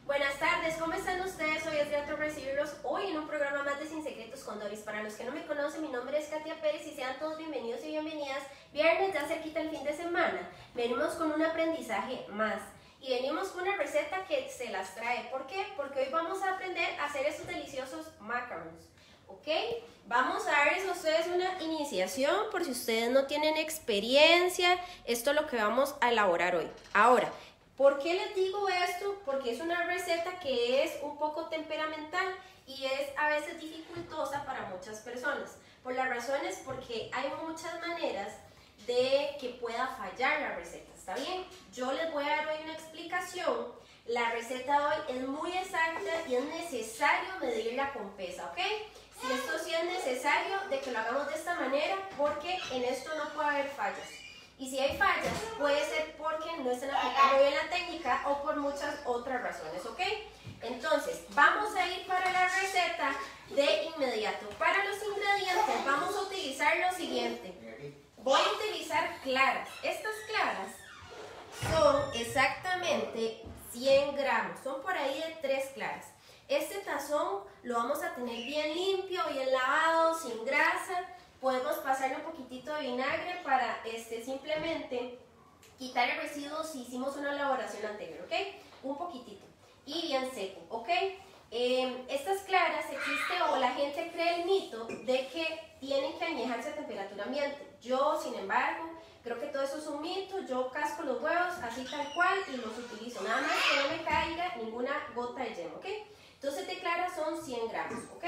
Buenas tardes, ¿cómo están ustedes? Hoy es grato recibirlos hoy en un programa más de Sin Secretos con Doris. Para los que no me conocen, mi nombre es Katia Pérez y sean todos bienvenidos y bienvenidas. Viernes, ya cerquita el fin de semana. Venimos con un aprendizaje más y venimos con una receta que se las trae. ¿Por qué? Porque hoy vamos a aprender a hacer estos deliciosos macarons. ¿Ok? Vamos a darles a ustedes una iniciación por si ustedes no tienen experiencia. Esto es lo que vamos a elaborar hoy. Ahora, ¿por qué les digo esto? Porque es una receta que es un poco temperamental y es a veces dificultosa para muchas personas. Por las razones porque hay muchas maneras de que pueda fallar la receta, ¿está bien? Yo les voy a dar hoy una explicación. La receta de hoy es muy exacta y es necesario medirla con pesa, ¿ok? Si esto sí es necesario de que lo hagamos de esta manera porque en esto no puede haber fallas. Y si hay fallas, puede ser porque no están aplicando bien la técnica o por muchas otras razones, ¿ok? Entonces, vamos a ir para la receta de inmediato. Para los ingredientes vamos a utilizar lo siguiente. Voy a utilizar claras. Estas claras son exactamente 100 gramos. Son por ahí de 3 claras. Este tazón lo vamos a tener bien limpio, bien lavado, sin grasa. Podemos pasarle un poquitito de vinagre para simplemente quitar el residuo si hicimos una elaboración anterior, ¿ok? Un poquitito. Y bien seco, ¿ok? Estas claras existe o la gente cree el mito de que tienen que añejarse a temperatura ambiente. Yo, sin embargo, creo que todo eso es un mito. Yo casco los huevos así tal cual y los utilizo. Nada más que no me caiga ninguna gota de yema, ¿ok? Entonces de claras son 100 gramos, ¿ok?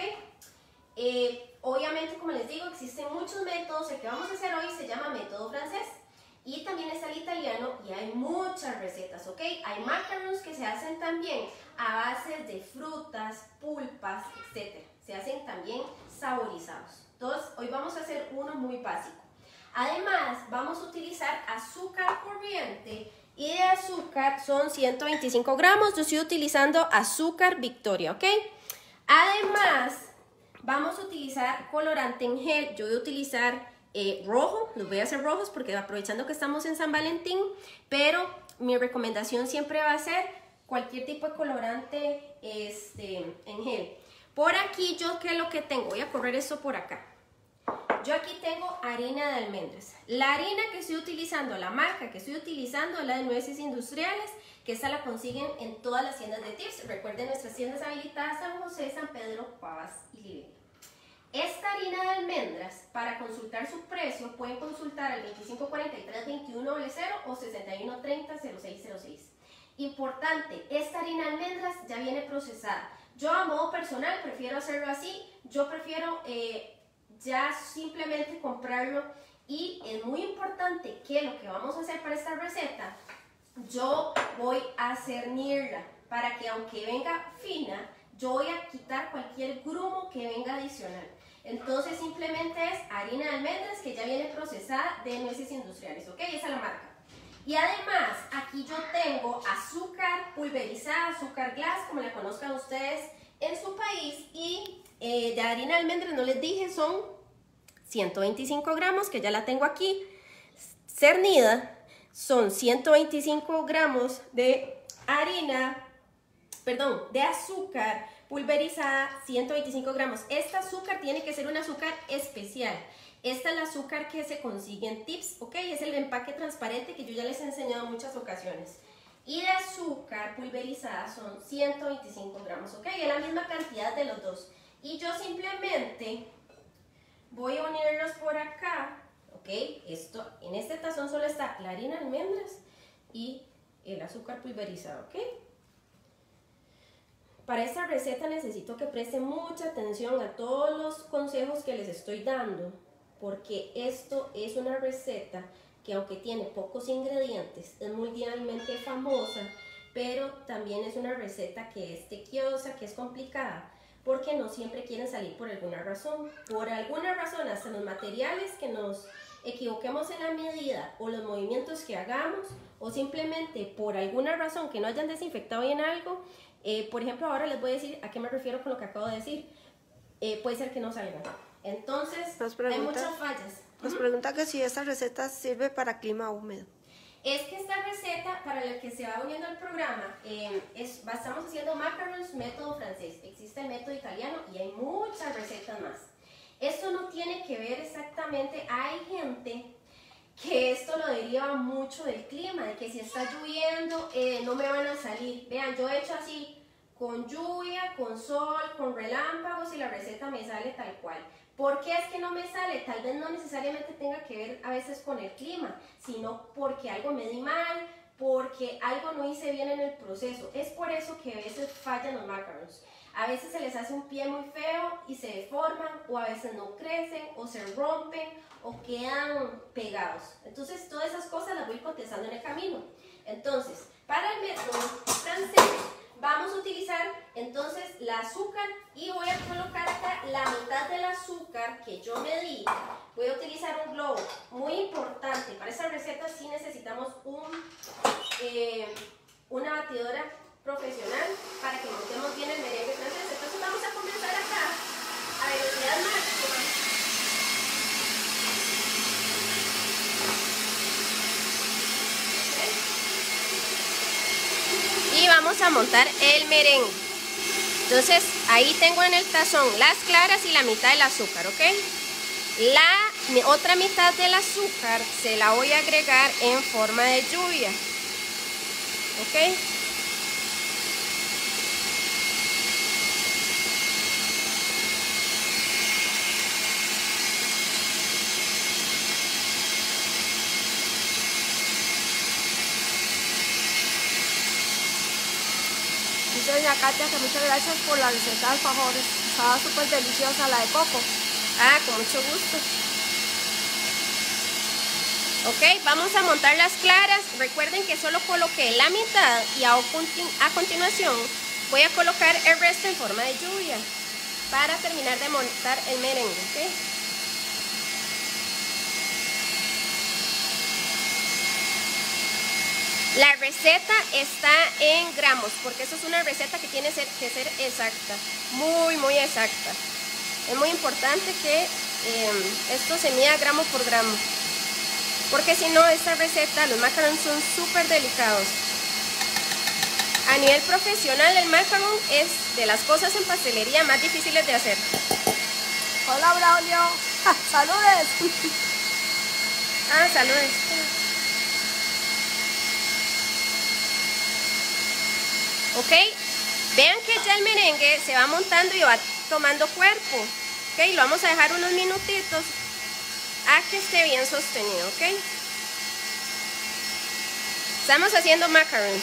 Obviamente, como les digo, existen muchos métodos. El que vamos a hacer hoy se llama método francés y también está el italiano y hay muchas recetas, ¿ok? Hay macarons que se hacen también a base de frutas, pulpas, etc. Se hacen también saborizados. Entonces, hoy vamos a hacer uno muy básico. Además, vamos a utilizar azúcar corriente y de azúcar son 125 gramos. Yo estoy utilizando azúcar Victoria, ¿ok? Además, vamos a utilizar colorante en gel. Yo voy a utilizar rojo, los voy a hacer rojos porque aprovechando que estamos en San Valentín, pero mi recomendación siempre va a ser cualquier tipo de colorante en gel. Por aquí yo, ¿qué es lo que tengo? Voy a correr esto por acá. Yo aquí tengo harina de almendras. La harina que estoy utilizando, la marca que estoy utilizando es la de Nueces Industriales, que esta la consiguen en todas las tiendas de tips. Recuerden nuestras tiendas habilitadas San José, San Pedro, Pavas y Libre. Esta harina de almendras, para consultar su precio, pueden consultar al 2543-2100 o 6130-0606. Importante, esta harina de almendras ya viene procesada. Yo a modo personal prefiero hacerlo así. Yo prefiero ya simplemente comprarlo y es muy importante que lo que vamos a hacer para esta receta, yo voy a cernirla para que aunque venga fina, yo voy a quitar cualquier grumo que venga adicional. Entonces simplemente es harina de almendras que ya viene procesada de Nueces Industriales, ¿ok? Esa es la marca. Y además aquí yo tengo azúcar pulverizada, azúcar glass, como la conozcan ustedes en su país, y de harina de almendras no les dije, son 125 gramos, que ya la tengo aquí cernida. Son 125 gramos de de azúcar pulverizada, 125 gramos. Este azúcar tiene que ser un azúcar especial. Esta es el azúcar que se consigue en Tips, ¿ok? Es el empaque transparente que yo ya les he enseñado en muchas ocasiones. Y de azúcar pulverizada son 125 gramos, ¿ok? Es la misma cantidad de los dos. Y yo simplemente voy a unirlos por acá, ¿ok? En este tazón solo está la harina de almendras y el azúcar pulverizado, ¿ok? Para esta receta necesito que presten mucha atención a todos los consejos que les estoy dando, porque esto es una receta que, aunque tiene pocos ingredientes, es mundialmente famosa, pero también es una receta que es tequiosa, que es complicada, porque no siempre quieren salir por alguna razón. Por alguna razón, hasta los materiales que nos equivoquemos en la medida o los movimientos que hagamos, o simplemente por alguna razón que no hayan desinfectado bien algo, por ejemplo, ahora les voy a decir a qué me refiero con lo que acabo de decir. Puede ser que no salgan. Entonces, hay muchas fallas. Nos pregunta que si esta receta sirve para clima húmedo. Es que esta receta, para la que se va uniendo al programa, estamos haciendo macarons método francés. Existe el método italiano y hay muchas recetas más. Esto no tiene que ver exactamente, hay gente que esto lo deriva mucho del clima, de que si está lloviendo no me van a salir. Vean, yo he hecho así, con lluvia, con sol, con relámpagos y la receta me sale tal cual. ¿Por qué es que no me sale? Tal vez no necesariamente tenga que ver a veces con el clima, sino porque algo me di mal, porque algo no hice bien en el proceso. Es por eso que a veces fallan los macarons. A veces se les hace un pie muy feo y se deforman, o a veces no crecen, o se rompen, o quedan pegados. Entonces, todas esas cosas las voy contestando en el camino. Entonces, para el método francés, vamos a utilizar entonces el azúcar y voy a colocar acá la mitad del azúcar que yo medí. Voy a utilizar un globo, muy importante. Para esta receta sí necesitamos una batidora profesional para que montemos bien el merengue francés. Entonces vamos a comenzar acá a velocidad máxima. ¿Okay? Y vamos a montar el merengue. Entonces ahí tengo en el tazón las claras y la mitad del azúcar, ¿ok? La otra mitad del azúcar se la voy a agregar en forma de lluvia, ¿ok? Doña Katia, que muchas gracias por la receta de alfajores. Estaba súper deliciosa la de coco. Ah, con mucho gusto. Ok, vamos a montar las claras. Recuerden que solo coloqué la mitad y a continuación voy a colocar el resto en forma de lluvia para terminar de montar el merengue, ¿ok? La receta está en gramos, porque eso es una receta que tiene que ser exacta, muy exacta. Es muy importante que esto se mida gramo por gramo, porque si no, esta receta, los macarons son súper delicados. A nivel profesional, el macaron es de las cosas en pastelería más difíciles de hacer. Hola, Braulio. ¡Saludes! Ah, saludes. Ok, vean que ya el merengue se va montando y va tomando cuerpo. Ok, lo vamos a dejar unos minutitos a que esté bien sostenido. Ok, estamos haciendo macarons.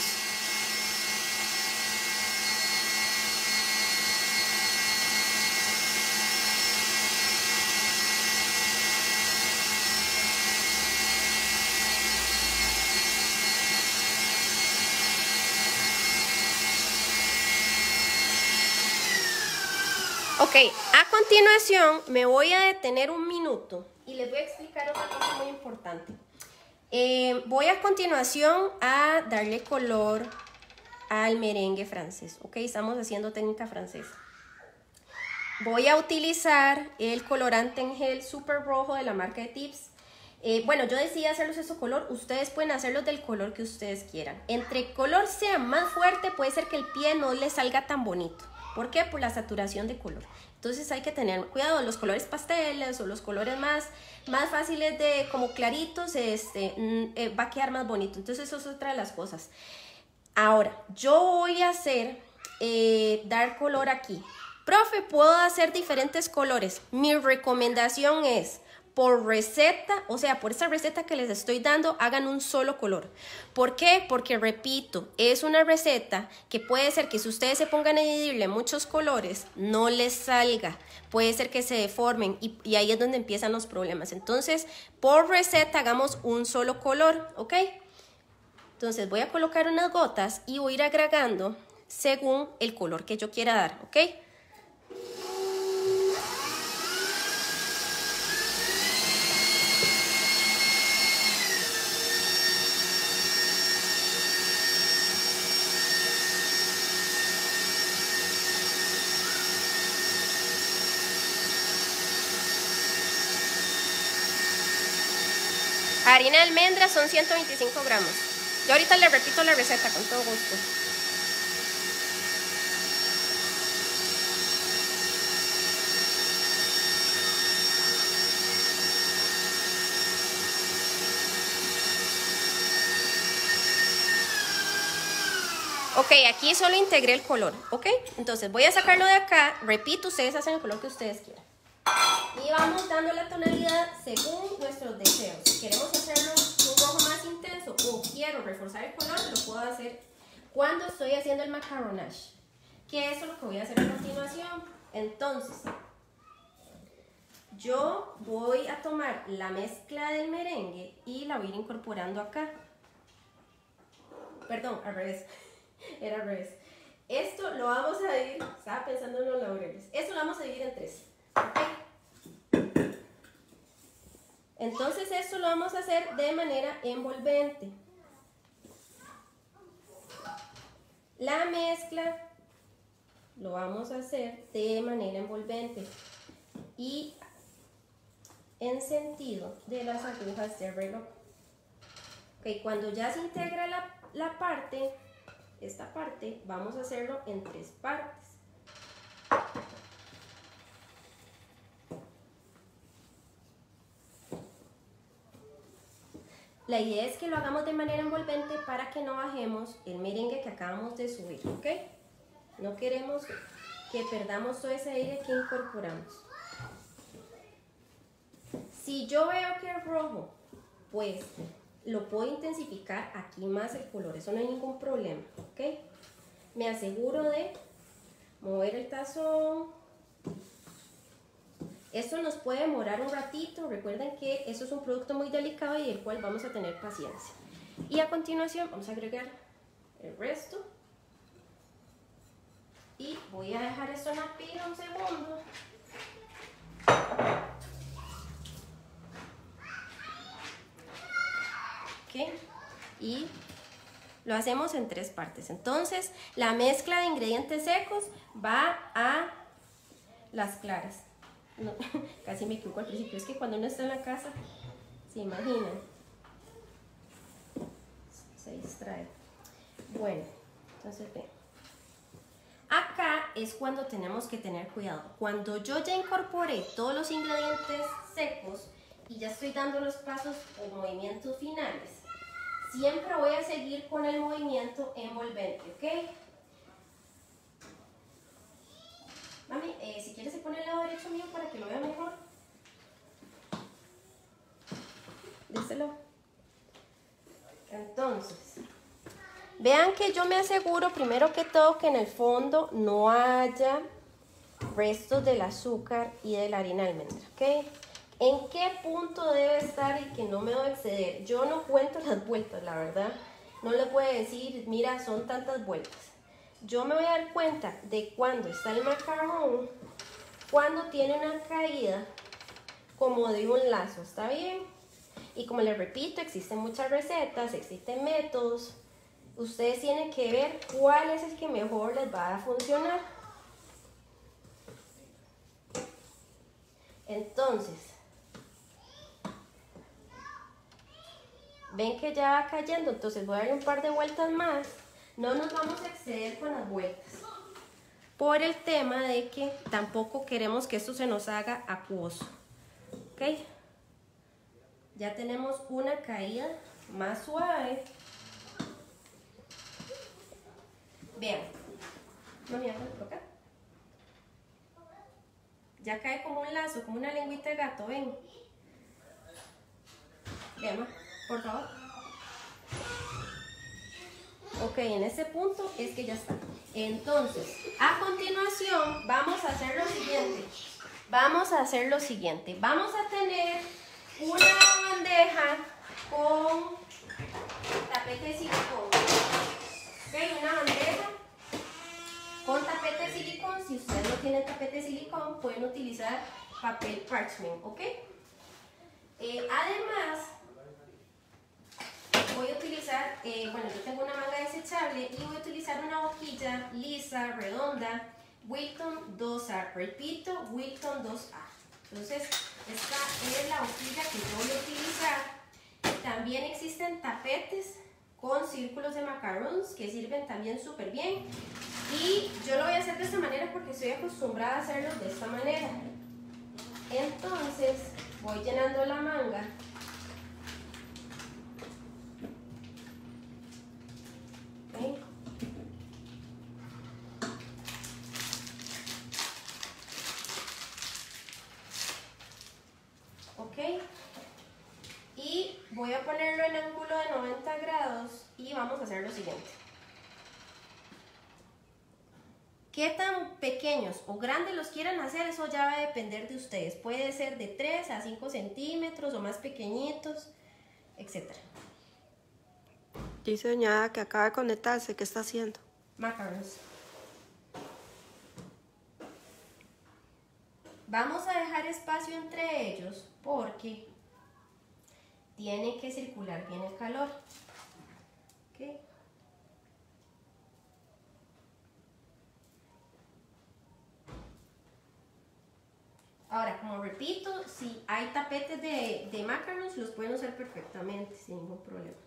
Ok, a continuación me voy a detener un minuto y les voy a explicar otra cosa muy importante. Voy a continuación a darle color al merengue francés. Ok, estamos haciendo técnica francesa. Voy a utilizar el colorante en gel súper rojo de la marca de Tips. Bueno, yo decidí hacerlos de ese color. Ustedes pueden hacerlos del color que ustedes quieran. Entre el color sea más fuerte, puede ser que el pie no les salga tan bonito. ¿Por qué? Por la saturación de color. Entonces hay que tener cuidado. Los colores pasteles o los colores más fáciles de como claritos, va a quedar más bonito. Entonces eso es otra de las cosas. Ahora, yo voy a hacer, dar color aquí. Profe, ¿puedo hacer diferentes colores? Mi recomendación es, por receta, o sea, por esa receta que les estoy dando, hagan un solo color. ¿Por qué? Porque, repito, es una receta que puede ser que si ustedes se pongan a dividirle muchos colores, no les salga. Puede ser que se deformen y ahí es donde empiezan los problemas. Entonces, por receta, hagamos un solo color, ¿ok? Entonces, voy a colocar unas gotas y voy a ir agregando según el color que yo quiera dar, ¿ok? Harina de almendras son 125 gramos. Yo ahorita le repito la receta con todo gusto. Ok, aquí solo integré el color, ¿ok? Entonces voy a sacarlo de acá. Repito, ustedes hacen el color que ustedes quieran. Y vamos dando la tonalidad según nuestros deseos. Si queremos hacerlo un rojo más intenso o quiero reforzar el color, lo puedo hacer cuando estoy haciendo el macaronage. Que eso es lo que voy a hacer a continuación. Entonces, yo voy a tomar la mezcla del merengue y la voy a ir incorporando acá. Perdón, al revés. Era al revés. Esto lo vamos a dividir, estaba pensando en los laureles. Esto lo vamos a dividir en 3. ¿Okay? Entonces esto lo vamos a hacer de manera envolvente. La mezcla lo vamos a hacer de manera envolvente y en sentido de las agujas de reloj. Okay, cuando ya se integra la parte, esta parte, vamos a hacerlo en 3 partes. La idea es que lo hagamos de manera envolvente para que no bajemos el merengue que acabamos de subir, ¿ok? No queremos que perdamos todo ese aire que incorporamos. Si yo veo que es rojo, pues lo puedo intensificar aquí más el color, eso no hay ningún problema, ¿ok? Me aseguro de mover el tazón. Esto nos puede demorar un ratito, recuerden que esto es un producto muy delicado y del cual vamos a tener paciencia. Y a continuación vamos a agregar el resto. Y voy a dejar esto en la pila un segundo. Okay. Y lo hacemos en 3 partes. Entonces, la mezcla de ingredientes secos va a las claras. No, casi me equivoco al principio. Es que cuando uno está en la casa, se imaginan. Se distrae. Bueno, entonces ven. Acá es cuando tenemos que tener cuidado. Cuando yo ya incorporé todos los ingredientes secos y ya estoy dando los pasos o movimientos finales, siempre voy a seguir con el movimiento envolvente, ¿ok? Mami, si quieres se pone el lado derecho mío para que lo vea mejor. Díselo. Entonces, vean que yo me aseguro primero que todo que en el fondo no haya restos del azúcar y de la harina de almendra, ¿ok? ¿En qué punto debe estar y que no me voy a exceder? Yo no cuento las vueltas, la verdad. No les voy a decir, mira, son tantas vueltas. Yo me voy a dar cuenta de cuando está el macarrón, cuando tiene una caída como de un lazo, ¿está bien? Y como les repito, existen muchas recetas, existen métodos. Ustedes tienen que ver cuál es el que mejor les va a funcionar. Entonces, ven que ya va cayendo, entonces voy a darle un par de vueltas más. No nos vamos a exceder con las vueltas, por el tema de que tampoco queremos que esto se nos haga acuoso. ¿Ok? Ya tenemos una caída más suave. Vean. No, mira, por acá. Ya cae como un lazo, como una lengüita de gato, ven. Vean, por favor. Ok, en este punto es que ya está. Entonces, a continuación vamos a hacer lo siguiente. Vamos a tener una bandeja con tapete de silicón. Ok, una bandeja con tapete de silicón. Si ustedes no tienen tapete de silicón, pueden utilizar papel parchment, ¿ok? Además, voy a utilizar, bueno, yo tengo una manga desechable y voy a utilizar una boquilla lisa, redonda, Wilton 2A. Repito, Wilton 2A. Entonces, esta es la boquilla que yo voy a utilizar también existen tapetes con círculos de macarons que sirven también súper bien. Y yo lo voy a hacer de esta manera porque estoy acostumbrada a hacerlo de esta manera. Entonces voy llenando la manga. ¿Okay? Ok, y voy a ponerlo en ángulo de 90 grados y vamos a hacer lo siguiente. Qué tan pequeños o grandes los quieran hacer, eso ya va a depender de ustedes. Puede ser de 3 a 5 centímetros o más pequeñitos, etc. Dice doña Ada que acaba de conectarse. ¿Qué está haciendo? Macarons. Vamos a dejar espacio entre ellos porque tiene que circular bien el calor. ¿Okay? Ahora, como repito, si hay tapetes de macarons, los pueden usar perfectamente sin ningún problema.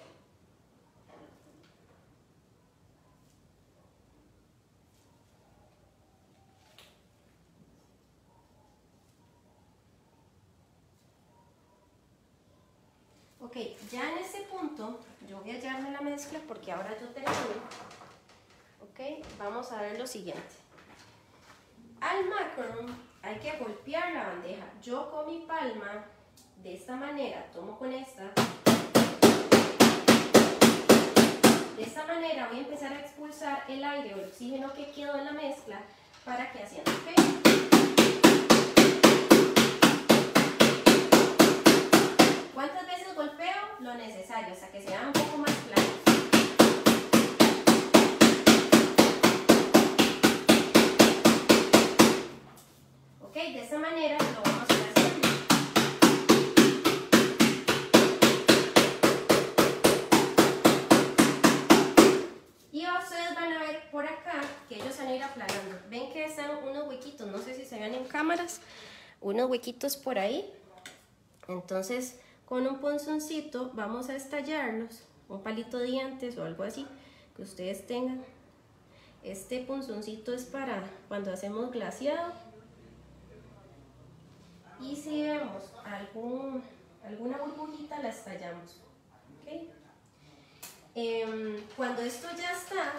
Ok, ya en este punto yo voy a llevarme la mezcla porque ahora yo termino. Ok, vamos a ver lo siguiente. Al macaron hay que golpear la bandeja. Yo con mi palma, de esta manera, tomo con esta. De esta manera voy a empezar a expulsar el aire o el oxígeno que quedó en la mezcla para que ascienda. ¿Okay? ¿Cuántas veces golpeo? Lo necesario, hasta que sea un poco más claro. Ok, de esta manera lo vamos a hacer haciendo. Y ustedes van a ver por acá que ellos se van a ir aplanando. Ven que están unos huequitos, no sé si se ven en cámaras, unos huequitos por ahí. Entonces, con un punzoncito vamos a estallarlos, un palito de dientes o algo así que ustedes tengan. Este punzoncito es para cuando hacemos glaseado. Y si vemos alguna burbujita, la estallamos. ¿Okay? Cuando esto ya está,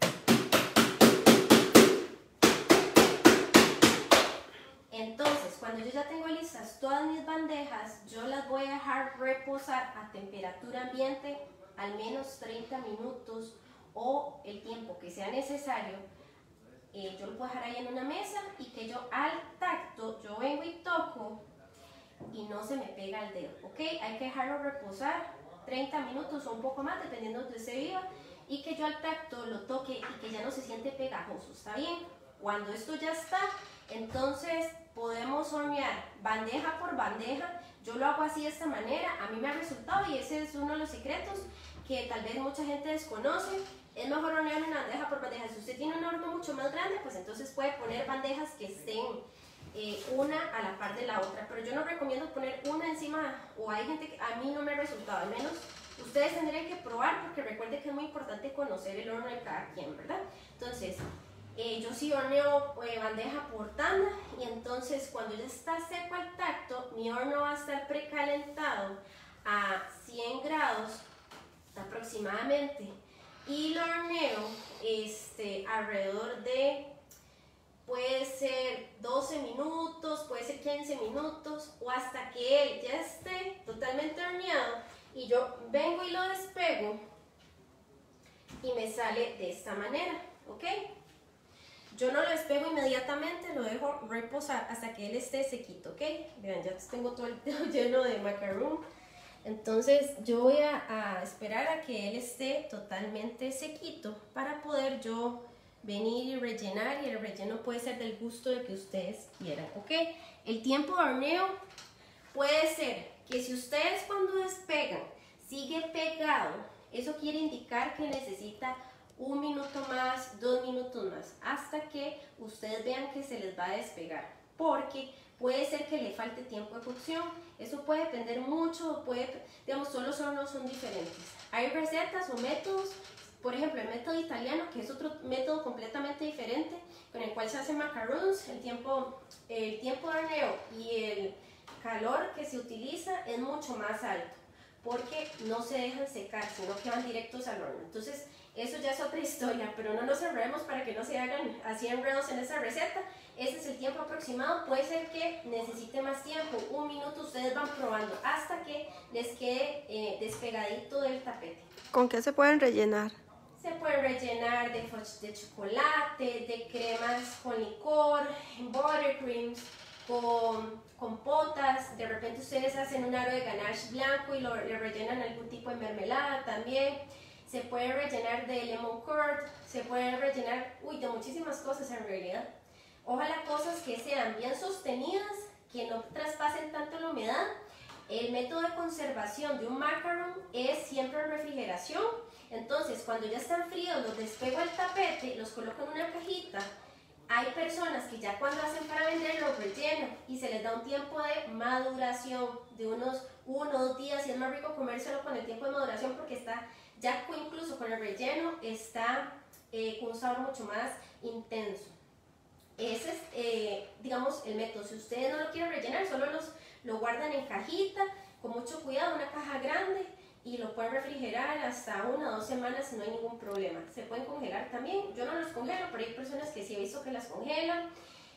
entonces cuando yo ya tengo listas todas mis bandejas, yo las voy a dejar reposar a temperatura ambiente al menos 30 minutos o el tiempo que sea necesario. Yo lo puedo dejar ahí en una mesa y que yo al tacto, yo vengo y toco y no se me pega el dedo, ¿ok? Hay que dejarlo reposar 30 minutos o un poco más, dependiendo de donde se viva, y que yo al tacto lo toque y que ya no se siente pegajoso, ¿está bien? Cuando esto ya está, entonces podemos hornear bandeja por bandeja. Yo lo hago así de esta manera, a mí me ha resultado y ese es uno de los secretos que tal vez mucha gente desconoce. Es mejor hornear una bandeja por bandeja. Si usted tiene un horno mucho más grande, pues entonces puede poner bandejas que estén una a la par de la otra. Pero yo no recomiendo poner una encima, o hay gente que a mí no me ha resultado, al menos ustedes tendrían que probar, porque recuerden que es muy importante conocer el horno de cada quien, ¿verdad? Entonces, yo sí horneo bandeja por tanda, y entonces cuando ya está seco al tacto, mi horno va a estar precalentado a 100 grados aproximadamente. Y lo horneo alrededor de, puede ser 12 minutos, puede ser 15 minutos, o hasta que él ya esté totalmente horneado y yo vengo y lo despego y me sale de esta manera, ¿ok? Yo no lo despego inmediatamente, lo dejo reposar hasta que él esté sequito, ¿ok? Vean, ya tengo todo el dedo lleno de macarón. Entonces yo voy a esperar a que él esté totalmente sequito para poder yo venir y rellenar, y el relleno puede ser del gusto de que ustedes quieran, ¿ok? El tiempo de horneo puede ser que si ustedes cuando despegan sigue pegado, eso quiere indicar que necesita 1 minuto más, 2 minutos más, hasta que ustedes vean que se les va a despegar, porque puede ser que le falte tiempo de cocción. Eso puede depender mucho, digamos, todos los hornos son diferentes. Hay recetas o métodos, por ejemplo, el método italiano, que es otro método completamente diferente, con el cual se hacen macarons. El tiempo de horneo y el calor que se utiliza es mucho más alto, porque no se dejan secar, sino que van directos al horno. Entonces, eso ya es otra historia, pero no nos enredemos para que no se hagan así enredos en esa receta. Ese es el tiempo aproximado. Puede ser que necesite más tiempo, 1 minuto. Ustedes van probando hasta que les quede despegadito del tapete. ¿Con qué se pueden rellenar? Se pueden rellenar de fudge de chocolate, de cremas con licor, buttercreams, con compotas. De repente ustedes hacen un aro de ganache blanco y le rellenan algún tipo de mermelada también. Se puede rellenar de lemon curd, se puede rellenar de muchísimas cosas en realidad. Ojalá cosas que sean bien sostenidas, que no traspasen tanto la humedad. El método de conservación de un macaron es siempre en refrigeración. Entonces, cuando ya están fríos, los despego del tapete, los coloco en una cajita. Hay personas que ya cuando hacen para vender los rellenan y se les da un tiempo de maduración de unos 1 o 2 días, y es más rico comérselo con el tiempo de maduración porque está ya incluso con el relleno está con un sabor mucho más intenso. Ese es, digamos, el método. Si ustedes no lo quieren rellenar, solo lo guardan en cajita, con mucho cuidado, una caja grande, y lo pueden refrigerar hasta 1 o 2 semanas y no hay ningún problema. Se pueden congelar también. Yo no los congelo, pero hay personas que sí he visto que las congelan.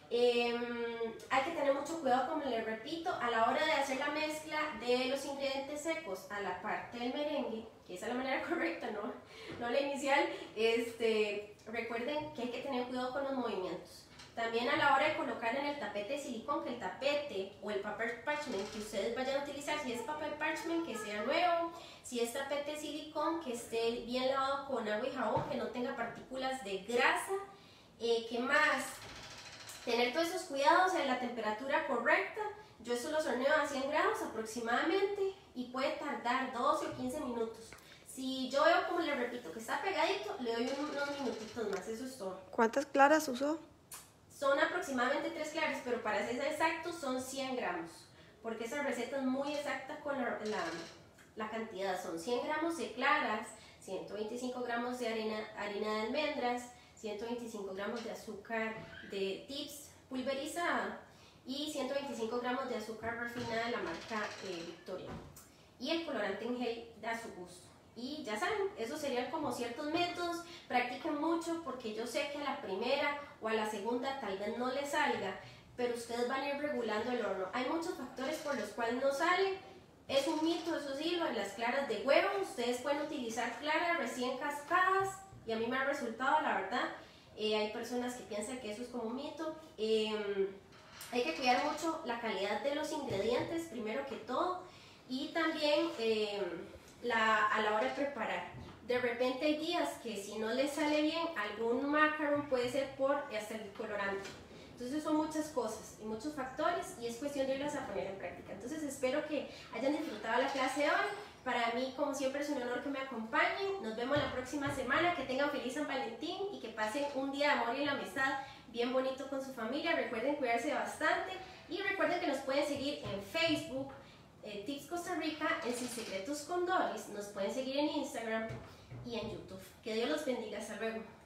Hay que tener mucho cuidado, como les repito, a la hora de hacer la mezcla de los ingredientes secos a la parte del merengue, que esa es la manera correcta, no la inicial. Recuerden que hay que tener cuidado con los movimientos. También a la hora de colocar en el tapete de silicón, que el tapete o el papel parchment que ustedes vayan a utilizar, si es papel parchment, que sea nuevo. Si es tapete de silicón, que esté bien lavado con agua y jabón, que no tenga partículas de grasa. ¿Qué más? Tener todos esos cuidados en la temperatura correcta. Yo eso los horneo a 100 grados aproximadamente y puede tardar 12 o 15 minutos. Si yo veo, como les repito, que está pegadito, le doy unos minutitos más, eso es todo. ¿Cuántas claras usó? Son aproximadamente 3 claras, pero para ser exactos son 100 gramos, porque esa receta es muy exacta con la cantidad. Son 100 gramos de claras, 125 gramos de harina de almendras, 125 gramos de azúcar de tips pulverizada y 125 gramos de azúcar refinada de la marca Victoria, y el colorante en gel a su gusto. Y ya saben, esos serían como ciertos métodos. Practiquen mucho, porque yo sé que a la primera o a la segunda tal vez no les salga, pero ustedes van a ir regulando el horno. Hay muchos factores por los cuales no sale. Es un mito, eso sí, lo de las claras de huevo. Ustedes pueden utilizar claras recién cascadas y a mí me ha resultado, la verdad. Hay personas que piensan que eso es como un mito. Hay que cuidar mucho la calidad de los ingredientes, primero que todo, y también a la hora de preparar. De repente hay días que si no les sale bien algún macaron, puede ser por hasta el colorante. Entonces son muchas cosas y muchos factores, y es cuestión de irlas a poner en práctica. Entonces espero que hayan disfrutado la clase de hoy. Para mí, como siempre, es un honor que me acompañen. Nos vemos la próxima semana. Que tengan feliz San Valentín y que pasen un día de amor y la amistad bien bonito con su familia. Recuerden cuidarse bastante y recuerden que nos pueden seguir en Facebook, Tips Costa Rica, en Sin Secretos con Doris. Nos pueden seguir en Instagram y en YouTube. Que Dios los bendiga. Hasta luego.